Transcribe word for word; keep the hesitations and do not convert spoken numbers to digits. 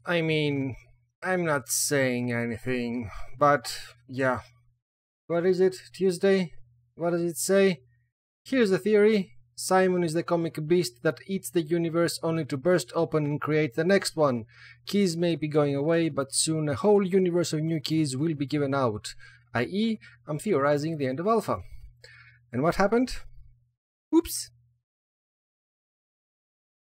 I mean, I'm not saying anything, but yeah. What is it? Tuesday? What does it say? Here's the theory. Simon is the comic beast that eats the universe only to burst open and create the next one. Keys may be going away, but soon a whole universe of new keys will be given out. that is, I'm theorizing the end of Alpha. And what happened? Oops!